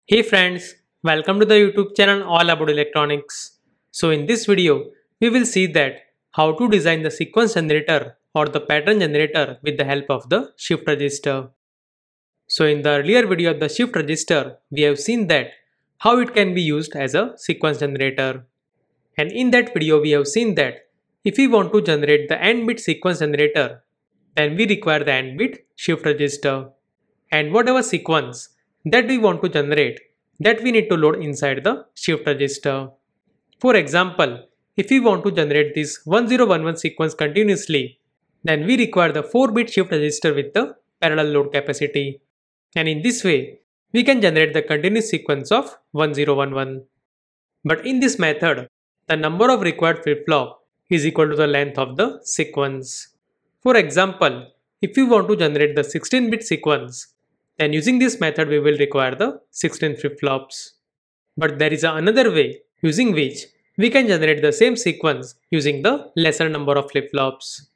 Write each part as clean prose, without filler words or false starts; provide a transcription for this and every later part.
Hey friends, welcome to the YouTube channel all about electronics. So in this video, we will see that how to design the sequence generator or the pattern generator with the help of the shift register. So in the earlier video of the shift register, we have seen that how it can be used as a sequence generator. And in that video, we have seen that if we want to generate the AND bit sequence generator, then we require the AND bit shift register. And whatever sequence that we want to generate, that we need to load inside the shift register. For example, if we want to generate this 1011 sequence continuously, then we require the 4-bit shift register with the parallel load capacity. And in this way, we can generate the continuous sequence of 1011. But in this method, the number of required flip-flop is equal to the length of the sequence. For example, if we want to generate the 16-bit sequence, then using this method we will require the 16 flip-flops. But there is another way using which we can generate the same sequence using the lesser number of flip-flops.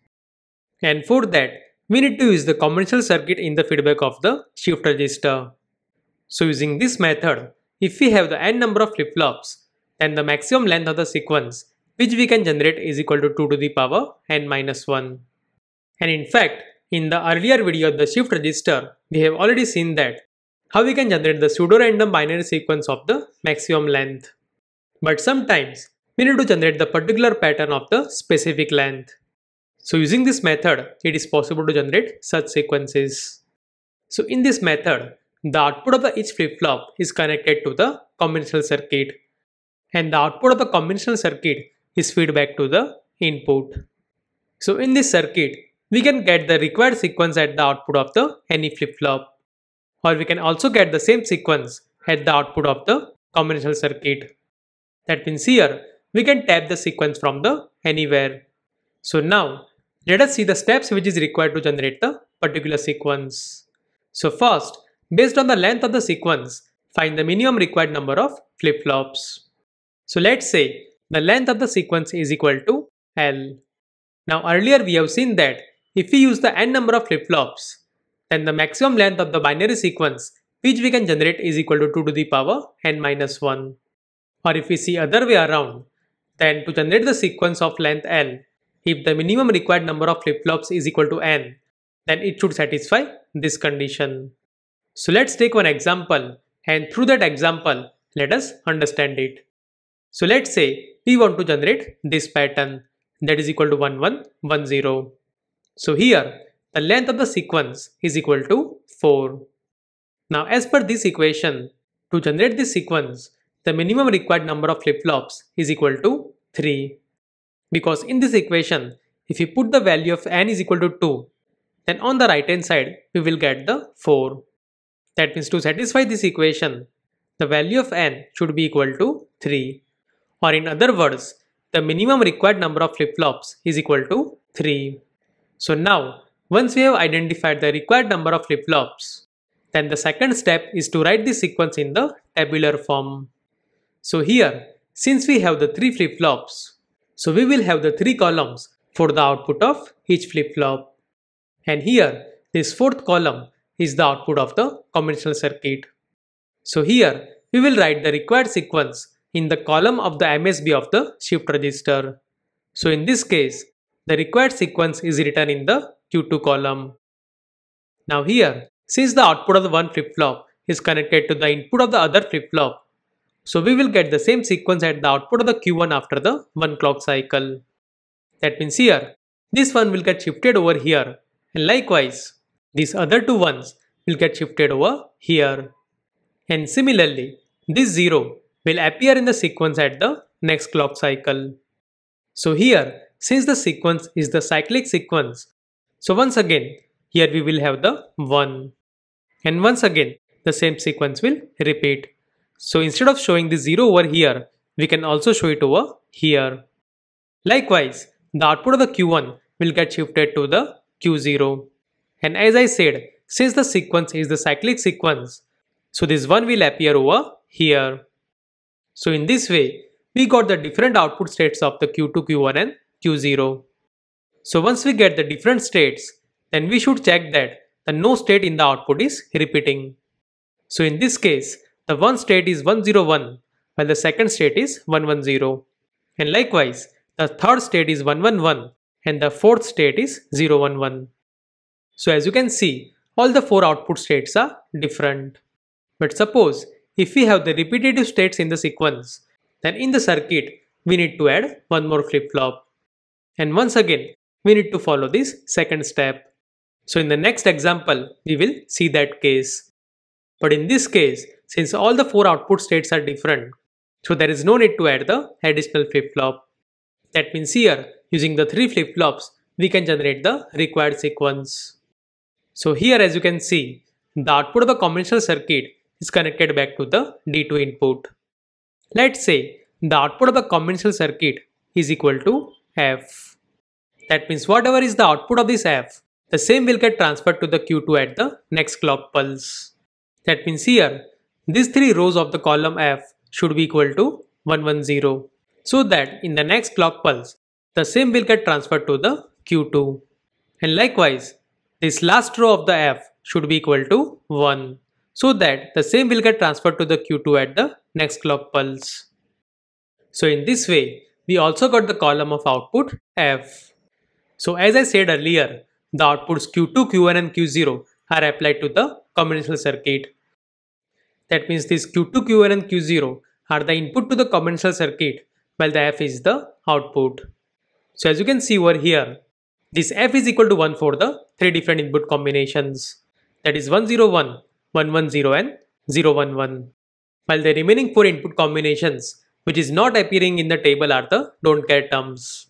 And for that, we need to use the combinational circuit in the feedback of the shift register. So using this method, if we have the n number of flip-flops, then the maximum length of the sequence which we can generate is equal to 2 to the power n minus 1. And in fact, in the earlier video of the shift register, we have already seen that how we can generate the pseudo-random binary sequence of the maximum length. But sometimes we need to generate the particular pattern of the specific length. So using this method, it is possible to generate such sequences. So in this method, the output of each flip-flop is connected to the combinational circuit, and the output of the combinational circuit is fed back to the input. So in this circuit, we can get the required sequence at the output of the any flip-flop, or we can also get the same sequence at the output of the combinational circuit. That means here we can tap the sequence from the anywhere. So now let us see the steps which is required to generate the particular sequence. So first, based on the length of the sequence, find the minimum required number of flip-flops. So let's say the length of the sequence is equal to L. Now earlier we have seen that if we use the n number of flip-flops, then the maximum length of the binary sequence which we can generate is equal to 2 to the power n minus 1. Or if we see other way around, then to generate the sequence of length L, if the minimum required number of flip-flops is equal to n, then it should satisfy this condition. So let's take one example, and through that example, let us understand it. So let's say we want to generate this pattern that is equal to 1110. So here, the length of the sequence is equal to 4. Now as per this equation, to generate this sequence, the minimum required number of flip-flops is equal to 3. Because in this equation, if we put the value of n is equal to 2, then on the right hand side, we will get the 4. That means to satisfy this equation, the value of n should be equal to 3. Or in other words, the minimum required number of flip-flops is equal to 3. So now, once we have identified the required number of flip-flops, then the second step is to write this sequence in the tabular form. So here, since we have the 3 flip-flops, so we will have the 3 columns for the output of each flip-flop. And here, this 4th column is the output of the combinational circuit. So here, we will write the required sequence in the column of the MSB of the shift register. So in this case, the required sequence is written in the Q2 column. Now here, since the output of the one flip-flop is connected to the input of the other flip-flop, so we will get the same sequence at the output of the Q1 after the 1 clock cycle. That means here, this one will get shifted over here, and likewise, these other 2 ones will get shifted over here. And similarly, this 0 will appear in the sequence at the next clock cycle. So here, since the sequence is the cyclic sequence, so once again, here we will have the 1. And once again, the same sequence will repeat. So instead of showing the 0 over here, we can also show it over here. Likewise, the output of the Q1 will get shifted to the Q0. And as I said, since the sequence is the cyclic sequence, so this 1 will appear over here. So in this way, we got the different output states of the Q2, Q1 and Q0. So once we get the different states, then we should check that the no state in the output is repeating. So in this case, the one state is 101 while the second state is 110. And likewise, the third state is 111 and the fourth state is 011. So as you can see, all the four output states are different. But suppose if we have the repetitive states in the sequence, then in the circuit we need to add one more flip-flop. And once again, we need to follow this second step. So in the next example, we will see that case. But in this case, since all the four output states are different, so there is no need to add the additional flip-flop. That means here, using the three flip-flops, we can generate the required sequence. So here as you can see, the output of the combinational circuit is connected back to the D2 input. Let's say the output of the combinational circuit is equal to F. That means whatever is the output of this F, the same will get transferred to the Q2 at the next clock pulse. That means here, these three rows of the column F should be equal to 110, so that in the next clock pulse, the same will get transferred to the Q2. And likewise, this last row of the F should be equal to 1, so that the same will get transferred to the Q2 at the next clock pulse. So in this way, we also got the column of output F. So as I said earlier, the outputs Q2, Q1 and Q0 are applied to the combinational circuit. That means these Q2, Q1 and Q0 are the input to the combinational circuit, while the F is the output. So as you can see over here, this F is equal to 1 for the three different input combinations, that is 101, 110 and 011, while the remaining four input combinations which is not appearing in the table are the don't care terms.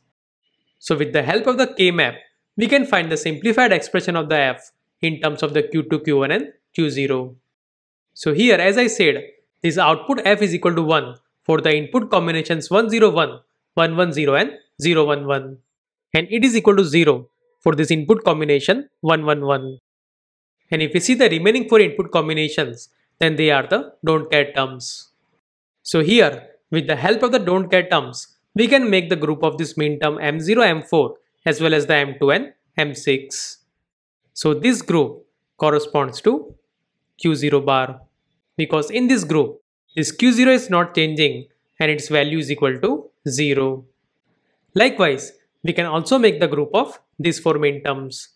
So with the help of the K-map, we can find the simplified expression of the F in terms of the Q2, Q1 and Q0. So here as I said, this output F is equal to 1 for the input combinations 101, 110 and 011, and it is equal to 0 for this input combination 111. And if we see the remaining four input combinations, then they are the don't care terms. So here, with the help of the don't care terms, we can make the group of this mean term M0, M4 as well as the M2 and M6. So this group corresponds to Q0 bar, because in this group, this Q0 is not changing and its value is equal to 0. Likewise, we can also make the group of these four mean terms.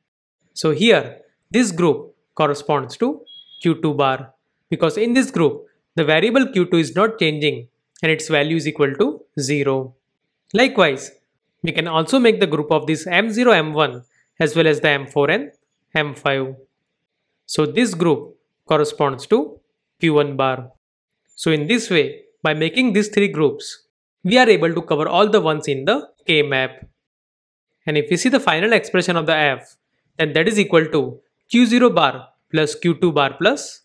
So here, this group corresponds to Q2 bar, because in this group, the variable Q2 is not changing and its value is equal to 0. Likewise, we can also make the group of this M0, M1 as well as the M4 and M5. So this group corresponds to Q1 bar. So in this way, by making these three groups, we are able to cover all the ones in the K-map. And if we see the final expression of the F, then that is equal to Q0 bar plus Q2 bar plus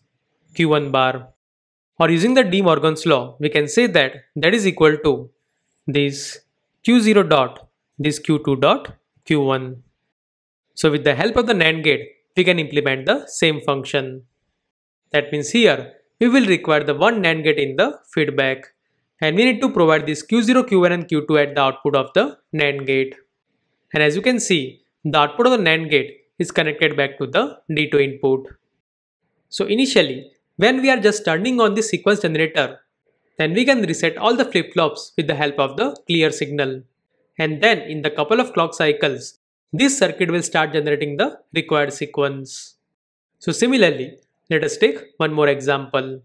Q1 bar. Or using the De Morgan's law, we can say that that is equal to this Q0 dot, this Q2 dot, Q1. So with the help of the NAND gate, we can implement the same function. That means here, we will require the one NAND gate in the feedback. And we need to provide this Q0, Q1 and Q2 at the output of the NAND gate. And as you can see, the output of the NAND gate is connected back to the D2 input. So initially, when we are just turning on the sequence generator, then we can reset all the flip-flops with the help of the clear signal. And then in the couple of clock cycles, this circuit will start generating the required sequence. So similarly, let us take one more example.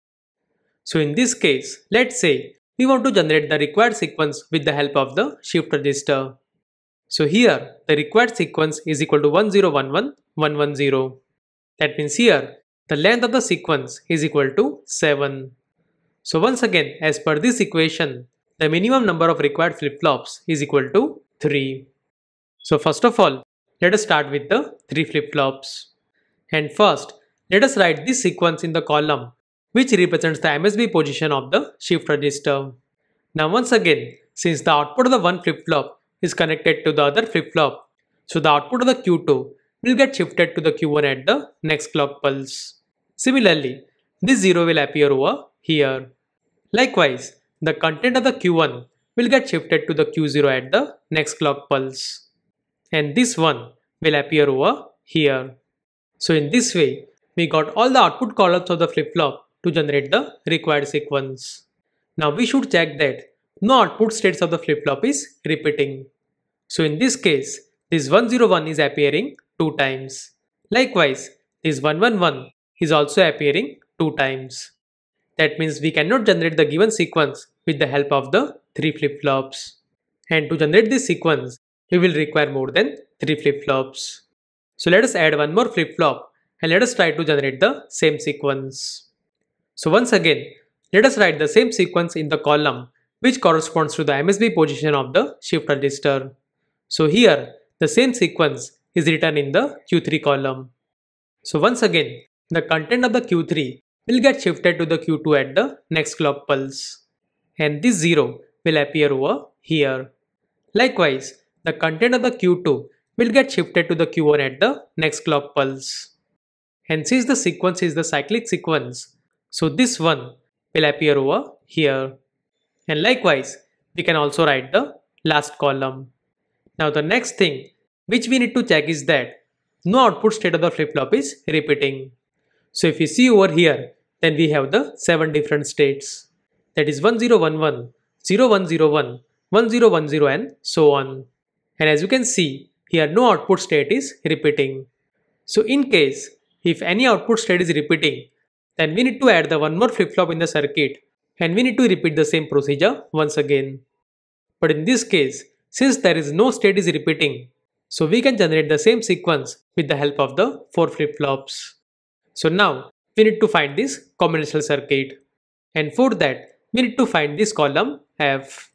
So in this case, let's say we want to generate the required sequence with the help of the shift register. So here, the required sequence is equal to 1011, 110. That means here, the length of the sequence is equal to 7. So once again, as per this equation, the minimum number of required flip-flops is equal to 3. So first of all, let us start with the 3 flip-flops. And first, let us write this sequence in the column which represents the MSB position of the shift register. Now once again, since the output of the one flip-flop is connected to the other flip-flop, so the output of the Q2 will get shifted to the Q1 at the next clock pulse. Similarly, this 0 will appear over here. Likewise, the content of the Q1 will get shifted to the Q0 at the next clock pulse. And this one will appear over here. So in this way, we got all the output columns of the flip-flop to generate the required sequence. Now we should check that no output states of the flip-flop is repeating. So in this case, this 101 is appearing 2 times. Likewise, this 111 is also appearing 2 times. That means we cannot generate the given sequence with the help of the 3 flip-flops. And to generate this sequence, we will require more than 3 flip-flops. So let us add one more flip-flop and let us try to generate the same sequence. So once again, let us write the same sequence in the column which corresponds to the MSB position of the shift register. So here, the same sequence is written in the Q3 column. So once again, the content of the Q3 will get shifted to the Q2 at the next clock pulse. And this 0 will appear over here. Likewise, the content of the Q2 will get shifted to the Q1 at the next clock pulse. And since the sequence is the cyclic sequence, so this one will appear over here. And likewise, we can also write the last column. Now the next thing which we need to check is that no output state of the flip-flop is repeating. So if you see over here, then we have the 7 different states. That is 1011, 0101, 1010 and so on. And as you can see, here no output state is repeating. So in case, if any output state is repeating, then we need to add the one more flip-flop in the circuit and we need to repeat the same procedure once again. But in this case, since there is no state is repeating, so we can generate the same sequence with the help of the 4 flip-flops. So now we need to find this combinational circuit, and for that we need to find this column F.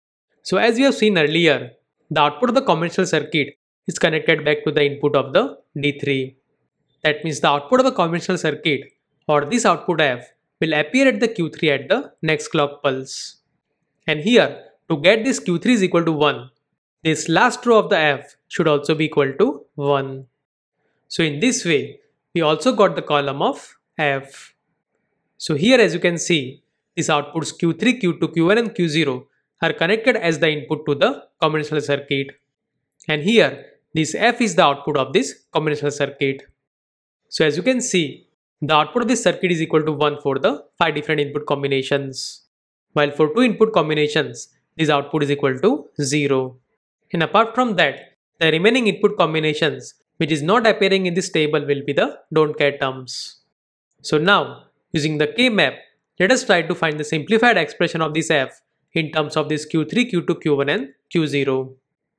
So as we have seen earlier, the output of the combinational circuit is connected back to the input of the D3. That means the output of the combinational circuit or this output F will appear at the Q3 at the next clock pulse. And here, to get this Q3 is equal to 1, this last row of the F should also be equal to 1. So in this way, we also got the column of F. So here as you can see, these outputs Q3, Q2, Q1 and Q0 are connected as the input to the combinational circuit. And here, this F is the output of this combinational circuit. So as you can see, the output of this circuit is equal to 1 for the 5 different input combinations. While for 2 input combinations, this output is equal to 0. And apart from that, the remaining input combinations which is not appearing in this table will be the don't care terms. So now, using the K-map, let us try to find the simplified expression of this F in terms of this Q3, Q2, Q1 and Q0.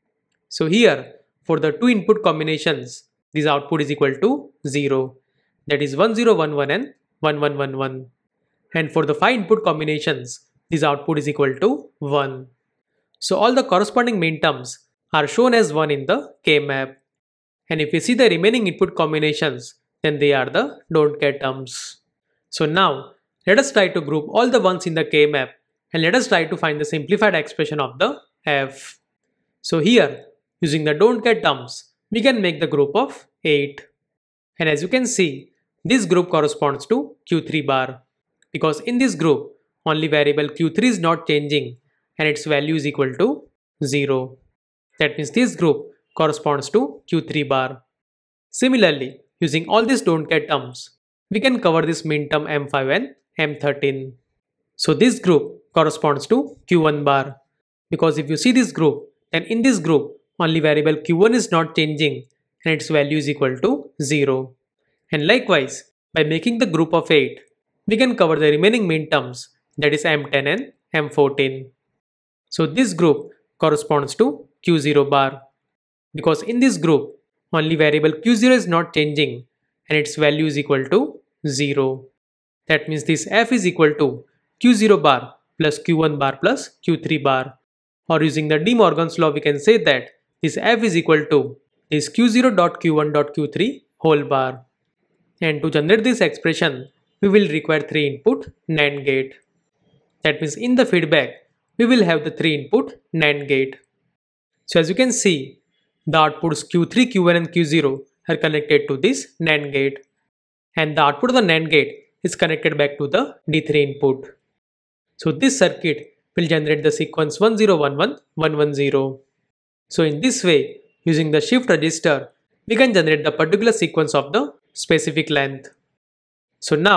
So here, for the 2 input combinations, this output is equal to 0. That is 1011 and 1111. And for the 5 input combinations, this output is equal to 1. So all the corresponding minterms are shown as 1 in the K-map. And if we see the remaining input combinations, then they are the don't care terms. So now, let us try to group all the ones in the K-map and let us try to find the simplified expression of the F. So here, using the don't care terms, we can make the group of 8. And as you can see, this group corresponds to Q3 bar. Because in this group, only variable Q3 is not changing and its value is equal to 0. That means this group corresponds to Q3 bar. Similarly, using all these don't care terms, we can cover this minterm M5 and M13. So this group corresponds to Q1 bar. Because if you see this group, then in this group, only variable Q1 is not changing and its value is equal to 0. And likewise, by making the group of 8, we can cover the remaining minterms, that is M10 and M14. So this group corresponds to Q0 bar. Because in this group, only variable Q0 is not changing and its value is equal to 0. That means this F is equal to Q0 bar plus Q1 bar plus Q3 bar. Or using the De Morgan's law, we can say that this F is equal to this Q0.Q1.Q3 whole bar. And to generate this expression, we will require 3 input NAND gate. That means in the feedback, we will have the 3 input NAND gate. So as you can see, the outputs Q3, Q1 and Q0 are connected to this NAND gate. And the output of the NAND gate is connected back to the D3 input. So this circuit will generate the sequence 1011, 110. So in this way, using the shift register, we can generate the particular sequence of the specific length. So now,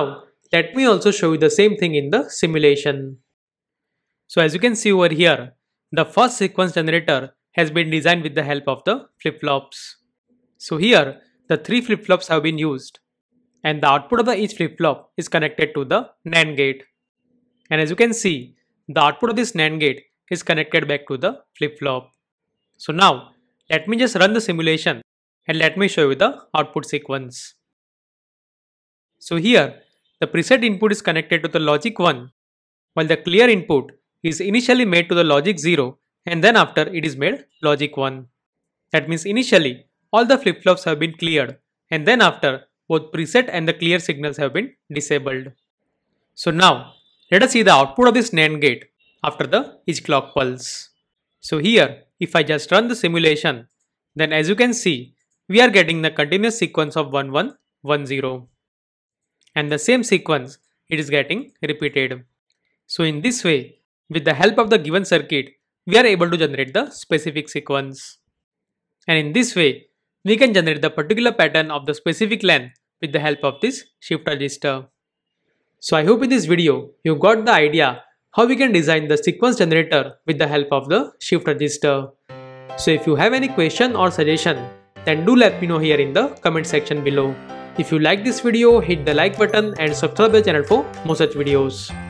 let me also show you the same thing in the simulation. So as you can see over here, the first sequence generator has been designed with the help of the flip-flops. So here, the 3 flip-flops have been used, and the output of each flip-flop is connected to the NAND gate. And as you can see, the output of this NAND gate is connected back to the flip-flop. So now, let me just run the simulation and let me show you the output sequence. So here, the preset input is connected to the logic 1, while the clear input is initially made to the logic 0 and then after it is made logic 1. That means initially all the flip-flops have been cleared and then after both preset and the clear signals have been disabled. So now let us see the output of this NAND gate after the each clock pulse. So here if I just run the simulation, then as you can see we are getting the continuous sequence of 1110, and the same sequence it is getting repeated. So in this way, with the help of the given circuit, we are able to generate the specific sequence. And in this way, we can generate the particular pattern of the specific length with the help of this shift register. So I hope in this video, you got the idea how we can design the sequence generator with the help of the shift register. So if you have any question or suggestion, then do let me know here in the comment section below. If you like this video, hit the like button and subscribe the channel for more such videos.